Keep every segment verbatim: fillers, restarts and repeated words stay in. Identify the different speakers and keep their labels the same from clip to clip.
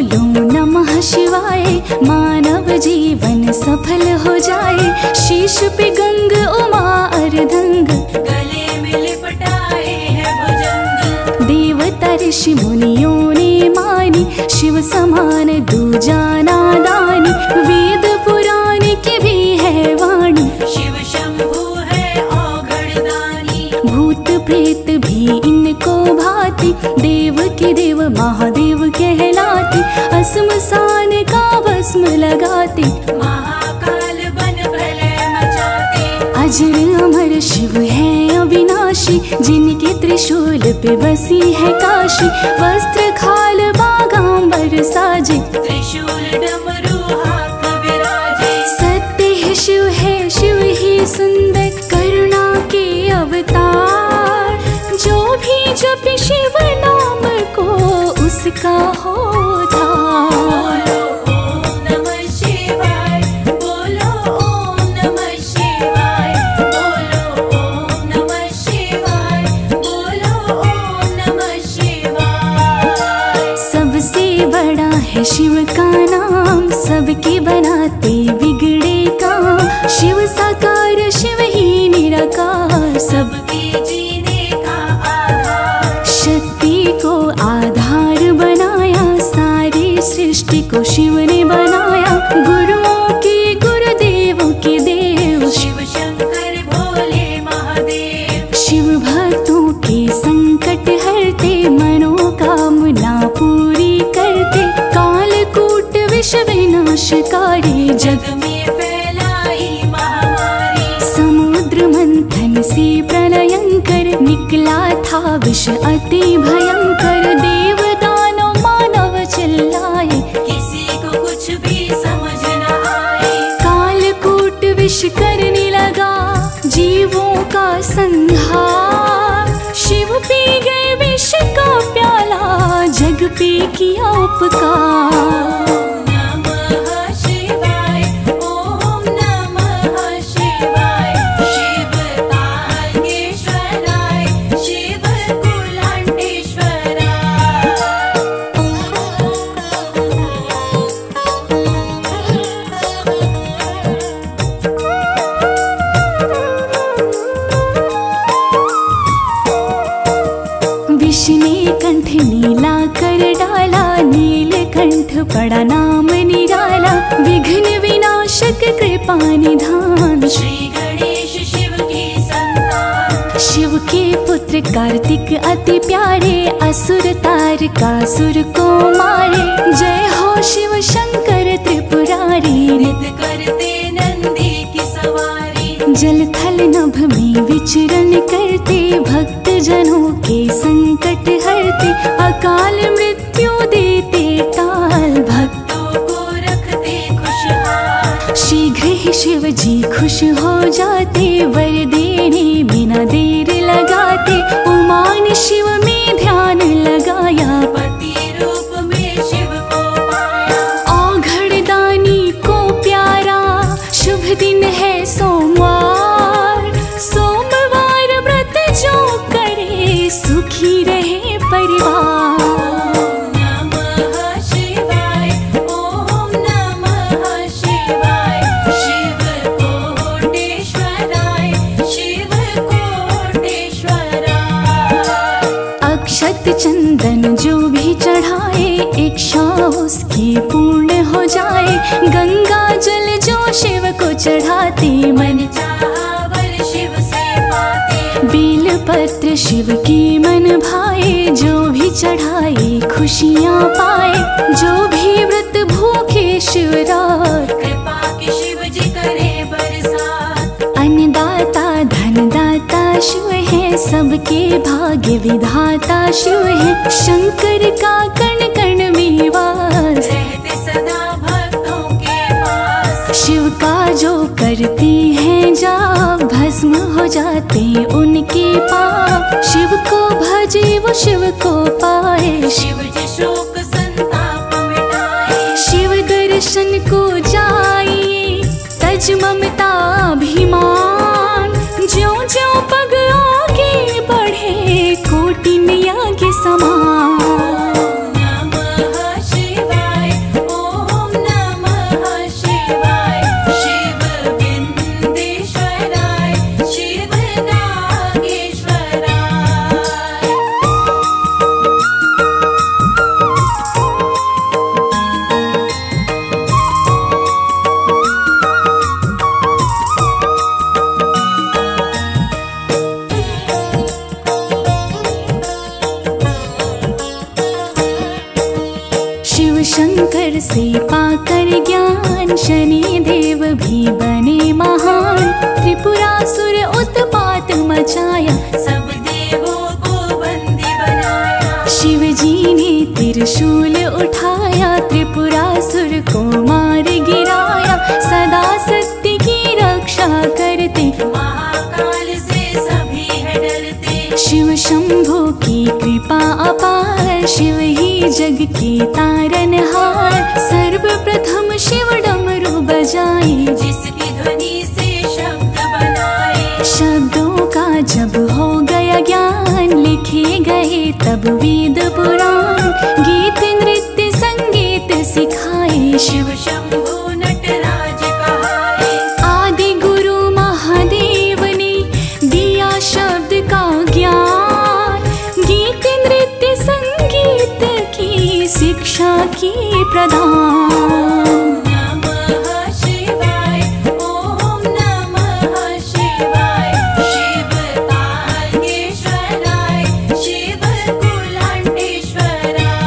Speaker 1: बोलो नमः शिवाय, मानव जीवन सफल हो जाए। शीश पे गंग उमा अर्धंग,
Speaker 2: गले में लिपटाए है भुजंग।
Speaker 1: देवता ऋषि मुनियों ने मानी, शिव समान दूजा नादानी। वेद पुराण की भी है वाणी,
Speaker 2: शिव शंभु है औघड़दानी।
Speaker 1: भूत प्रेत भी इनको भाती, देव के देव महादेव कहलाते। असमसान का भस्म लगाते,
Speaker 2: महाकाल बन प्रलय मचाते।
Speaker 1: अजर अमर शिव है अविनाशी, जिनके त्रिशूल पे बसी है काशी। वस्त्र खाल बागांबर साजे,
Speaker 2: त्रिशूल डमरू हाथ विराजे।
Speaker 1: सत्य है शिव है शिव ही सुंदर, करुणा के अवतार। जो भी जपे शिव नाम को उसका होता।
Speaker 2: बोलो ओम नमः शिवाय, बोलो ओम नमः शिवाय, बोलो ओम नमः शिवाय, बोलो ओम नमः शिवाय।
Speaker 1: सबसे बड़ा है शिव का नाम, सबके बनाते बिगड़े काम। शिव साकार शिव ही निराकार, सब
Speaker 2: सबके जीने का आधार।
Speaker 1: शक्ति को आधार बनाया, सारी सृष्टि को शिव ने बनाया। गुरुओं के गुरुदेवों के देव,
Speaker 2: शिव शंकर भोले महादेव।
Speaker 1: शिव भक्तों के संकट हरते, मनोकामना पूरी करते। कालकूट विष विनाशकारी, जग
Speaker 2: जग में फैलाई महामारी।
Speaker 1: समुद्र मंथन से प्रलयंकर, निकला था विष अति भयंकर। देव दानव मानव चिल्लाए,
Speaker 2: किसी को कुछ भी समझ न आए।
Speaker 1: कालकूट विष करने लगा जीवों का संहार। शिव पी गए विष का प्याला, जग पे किया उपकार।
Speaker 2: ओम नमः शिवाय, ओम नमः शिवाय। शिव तारकेश्वराय, शिव कुलांटेश्वराय।
Speaker 1: विष ने कंठ नीला कर डाला, नीलकंठ पड़ा नाम निराला। विघ्न विनाशक कृपा निधान,
Speaker 2: श्री गणेश शिव की संतान।
Speaker 1: शिव के पुत्र कार्तिक अति प्यारे, असुर तारकासुर को मारे। जय हो शिव शंकर त्रिपुरारी,
Speaker 2: नित करते नंदी की सवारी।
Speaker 1: जल थल नभ में विचरण करते, भक्त जनों के संकट हरते। अकाल मृत्यु देते टाल, भक्तों
Speaker 2: को रखते खुशहाल।
Speaker 1: शीघ्र ही शिव जी खुश हो जाते, वर देने बिना देर लगाते। उमा ने शिव में ध्यान लगाया,
Speaker 2: पति रूप में शिव को पाया।
Speaker 1: औघड़दानी को प्यारा, शुभ दिन है सोमवार। सोमवार व्रत जो करे, सुखी रहे परिवार।
Speaker 2: ओम नमः शिवाय, ओम नमः शिवाय। शिव कोटेश्वराय, शिव कोटेश्वराय।
Speaker 1: अक्षत चंदन जो भी चढ़ाए, इच्छा उसकी पूर्ण हो जाए। गंगा जल जो शिव को चढ़ाते, मन
Speaker 2: चाहा वर शिव से पाते।
Speaker 1: बेल पत्र शिव की मन भाए, जो भी चढ़ाए खुशियाँ पाए। जो भी व्रत भूखे शिवरात,
Speaker 2: कृपा की शिव जी करे बरसात।
Speaker 1: अन्नदाता धनदाता शिव है, सबके भाग्य विधाता शिव है। शंकर का कण कण में वास,
Speaker 2: रहते सदा भक्तों के पास।
Speaker 1: शिव का जो करती हैं जाप, भस्म हो जाते उनके पाप। शिव को भजे वो शिव को पाए,
Speaker 2: शिव जी शोक संताप मिटाए।
Speaker 1: शिव दर्शन को जाइए, तज ममता अभिमान। ज्यों ज्यों पग आगे बढ़े, कोटि नया के समान।
Speaker 2: ओम नमः शिवाय,
Speaker 1: शंकर से पाकर ज्ञान शनि देव भी बने महान। त्रिपुरासुर उत्पात मचाया,
Speaker 2: सब देवों को बंदी बनाया।
Speaker 1: शिव जी ने त्रिशूल उठाया, त्रिपुरासुर को मार गिराया। सदा सत्य की रक्षा करते,
Speaker 2: महाकाल से सभी है डरते।
Speaker 1: शिव शंभु की कृपा अपार, शिव ही जग के तारनहार। सर्वप्रथम शिव डमरू बजाए,
Speaker 2: जिसकी ध्वनि से शब्द बनाए।
Speaker 1: शब्दों का जब हो गया ज्ञान, लिखे गए तब वेद पुराण। गीत नृत्य संगीत सिखाए,
Speaker 2: शिव शंभु नटराज कहाए।
Speaker 1: आदि गुरु महादेव ने दिया शब्द का ज्ञान। गीत नृत्य संगीत की शिक्षा की प्रदान।
Speaker 2: नमः शिवाय, ओम नमः शिवाय। शिव तारकेश्वराय, शिव कुलांटेश्वराय।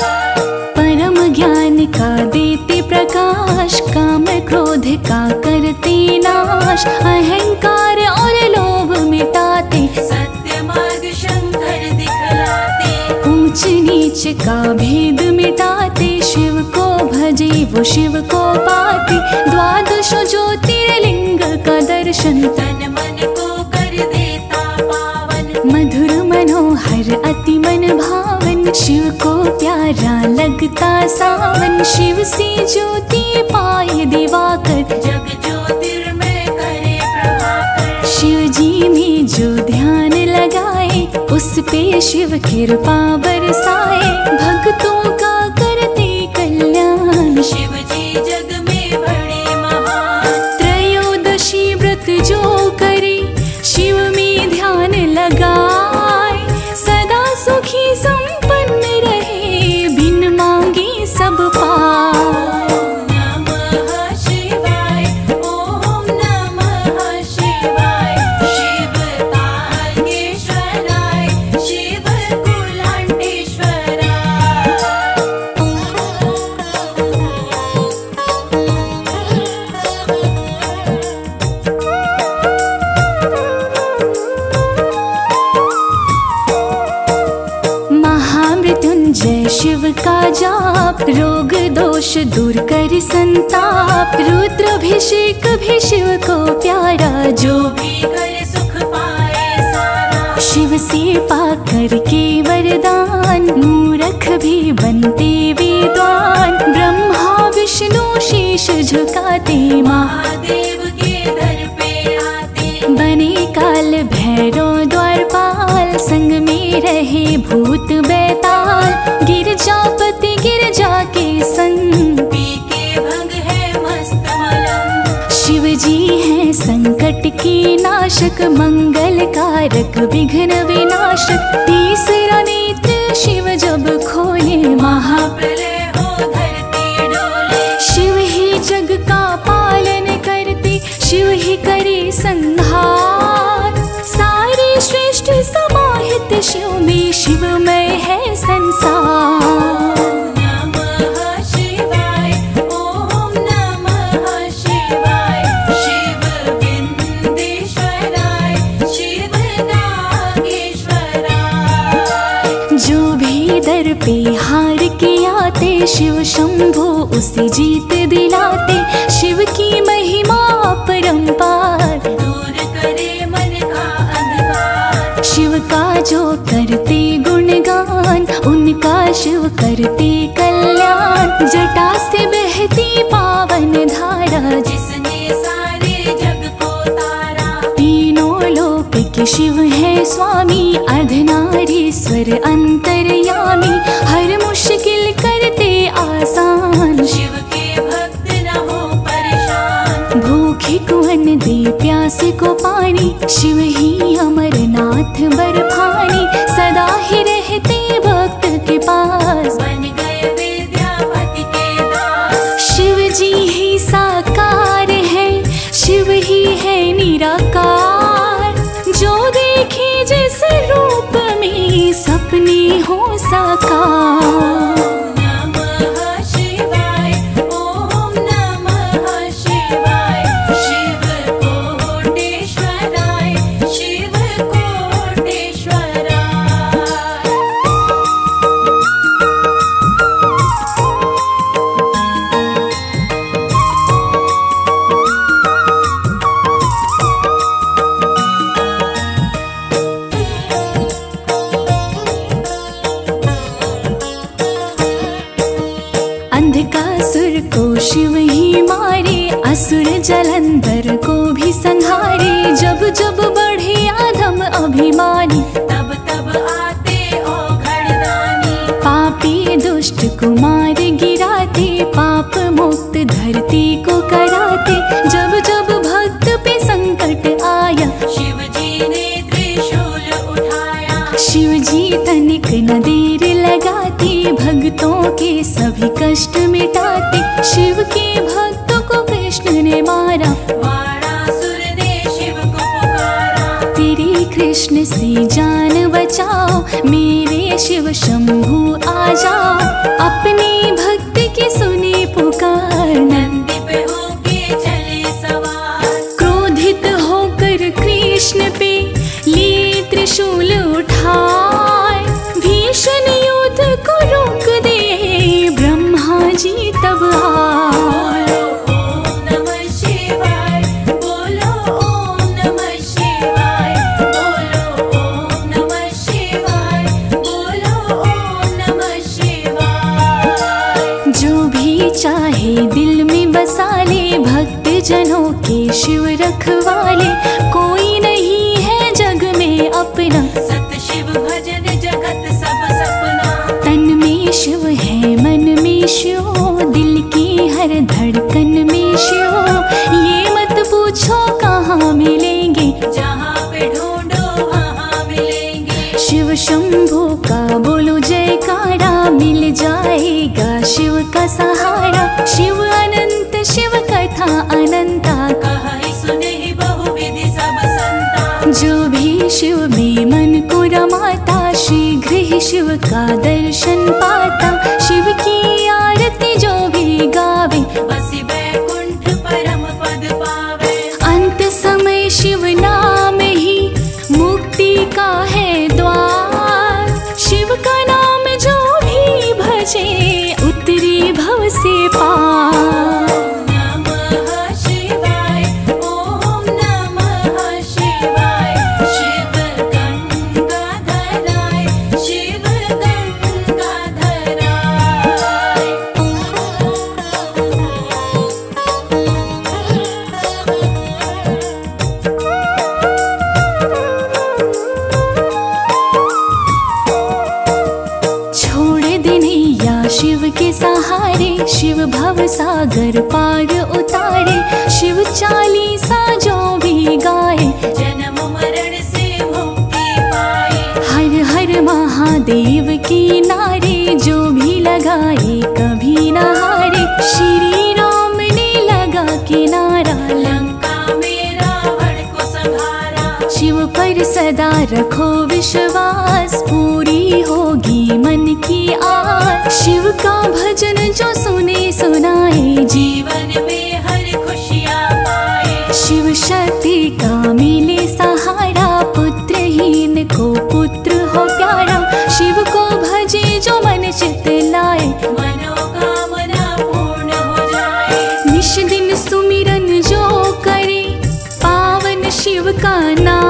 Speaker 1: परम ज्ञान का देते प्रकाश, काम क्रोध का करते नाश। अहंकार और लोभ मिटाते,
Speaker 2: सत्य मार्ग शंकर दिखलाते।
Speaker 1: ऊंच नीच का भेद मिटाते। शिव को भजे वो शिव को पाते, द्वादश ज्योतिर्लिंग का दर्शन।
Speaker 2: तन मन को कर देता पावन,
Speaker 1: मधुर मनोहर अति मन भावन। शिव को प्यारा लगता सावन, शिव से ज्योति पाए दिवाकर।
Speaker 2: जग ज्योतिर्मय करे प्रभाकर।
Speaker 1: शिव जी में जो ध्यान लगाए, उस पे शिव कृपा बरसाए। भक्तों का करते कल्याण,
Speaker 2: शिव जी जग में बड़े महान।
Speaker 1: त्रयोदशी व्रत जो करे, शिव में ध्यान लगाए। सदा सुखी संपन्न रहे, बिन मांगे सब पाए।
Speaker 2: नमः शिवाय, ओम नमः शिवाय। शिव तारकेश्वराय, शिव कुलांटेश्वराय।
Speaker 1: महामृत्युंजय शिव का जाप, रोग दोष दूर कर संताप। रुद्राभिषेक भी शिव को प्यारा, जो
Speaker 2: भी करे सुख पाए सारा।
Speaker 1: शिव से पाकर के वरदान। मूर्ख भी बनते विद्वान, ब्रह्मा विष्णु शीश झुकाते।
Speaker 2: महादेव के दर पे आते,
Speaker 1: बने काल भैरव द्वारपाल। संग में रहे भूत बैताल, गिरजापति गिरजा के संग।
Speaker 2: पी के भंग है मस्त मलंग।
Speaker 1: शिव जी हैं संकट के नाशक, मंगल कारक विघ्न विनाशक। तीसरा नेत्र शिव जब खोले, महा
Speaker 2: प्रलय हो धरती डोले।
Speaker 1: शिव ही जग का पालन करते, शिव ही करे संहार। सारे श्रेष्ठ समाहित शिव में, शिवमय है संसार।
Speaker 2: नमः शिवाय, ओम नमः शिवाय। शिव विंदेश्वराय, शिव नागेश्वराय।
Speaker 1: जो भी दर पे हार के आते, शिव शंभु उसे जीत दिलाते। शिव की महिमा परंपार,
Speaker 2: दूर करे मन का अंधकार।
Speaker 1: शिव का जो करते गुणगान, उनका शिव करते कल्याण। जटा से बहती पावन धारा,
Speaker 2: जिसने सारे जग को तारा।
Speaker 1: तीनों लोक के शिव है स्वामी। अर्धनारीश्वर अंतर्यामी, हर मुश्किल करते आसान।
Speaker 2: शिव के भक्त न हो परेशान,
Speaker 1: भूखे को अन्न दे, प्यास को पानी। शिव ही अमरनाथ बर्फानी, सदा ही रहते भक्त के पास।
Speaker 2: बन गए विद्यापति के दास।
Speaker 1: शिव जी ही साकार है, शिव ही है निराकार। जो देखे जिस रूप में, सपने हो साकार।
Speaker 2: नमः शिवाय।
Speaker 1: अंधकासुर को शिव ही मारे, असुर जलंधर को भी संहारे। जब जब बढ़े अधम अभिमानी,
Speaker 2: तब तब आते औघड़दानी।
Speaker 1: पापी दुष्ट कुमार गिराते, पाप मुक्त धरती को कराते। जब जब भक्त पे संकट आया,
Speaker 2: शिव जी ने त्रिशूल उठाया।
Speaker 1: शिव जी तनिक न देर लगाते, भक्तों के सभी कष्ट मिटाते। शिव के भक्तों को कृष्ण ने मारा,
Speaker 2: वाणासुर ने शिव को पुकारा।
Speaker 1: तेरे कृष्ण से जान बचाओ, मेरे शिव शंभु आ जाओ। अपने भक्त की सुनी पुकार,
Speaker 2: नंदी पे होके चले सवार।
Speaker 1: क्रोधित होकर कृष्ण पे लिए त्रिशूल उठाए। भीषण युद्ध को रोक दे, ब्रह्मा जी तब आए।
Speaker 2: बोलो ओम नमः शिवाय, बोलो ओम नमः शिवाय, बोलो ओम नमः शिवाय, बोलो ओम नमः शिवाय।
Speaker 1: जो भी चाहे दिल में बसा ले, भक्त जनों के शिव रखवाले। कोई नहीं है जग में अपना,
Speaker 2: सत शिव भजन जगत सब सपना।
Speaker 1: तन में शिव है मन में शिव, दिल की हर धड़कन में शिव। ये मत पूछो कहाँ मिलेंगे,
Speaker 2: जहाँ पे ढूंढो वहाँ मिलेंगे।
Speaker 1: शिव शंभु का बोलो जयकारा, मिल जाएगा शिव का सहारा। शिव अनंत शिव कथा अनंता,
Speaker 2: कहीं सुने ही बहुविधि सब संता।
Speaker 1: जो भी शिव में मन को रमाता, शीघ्र ही शिव का दर्शन पाता। शिव की आरती जो भी गावे,
Speaker 2: बसी वैकुंठ परम पद पावे।
Speaker 1: अंत समय शिव नाम ही मुक्ति का है द्वार। शिव का नाम जो भी भजे, उतरी भव से पार।
Speaker 2: ओम नमः शिवाय, ओम नमः शिवाय। शिव गंगाधराय, शिव गंगाधराय।
Speaker 1: छोड़ देनैया शिव के सहारे, शिव भव सागर पार उतारे। शिव चालीसा जो भी गाए,
Speaker 2: जन्म मरण से मुक्ति पाए।
Speaker 1: हर हर महादेव के नारे, जो भी लगाए कभी न हारे। श्री राम ने लगा के नारा,
Speaker 2: लंका में रावण को संहारा।
Speaker 1: शिव पर सदा रखो विश्वास, पूरी होगी मन की आस। शिव का भजन जो सुने सुनाए,
Speaker 2: जीवन में हर खुशियाँ पाए।
Speaker 1: शिव शक्ति का मिले सहारा, पुत्रहीन को पुत्र हो प्यारा। शिव को भजे जो मन चित लाए,
Speaker 2: मनोकामना पूर्ण हो जाए।
Speaker 1: निश दिन सुमिरन जो करे, पावन शिव का नाम।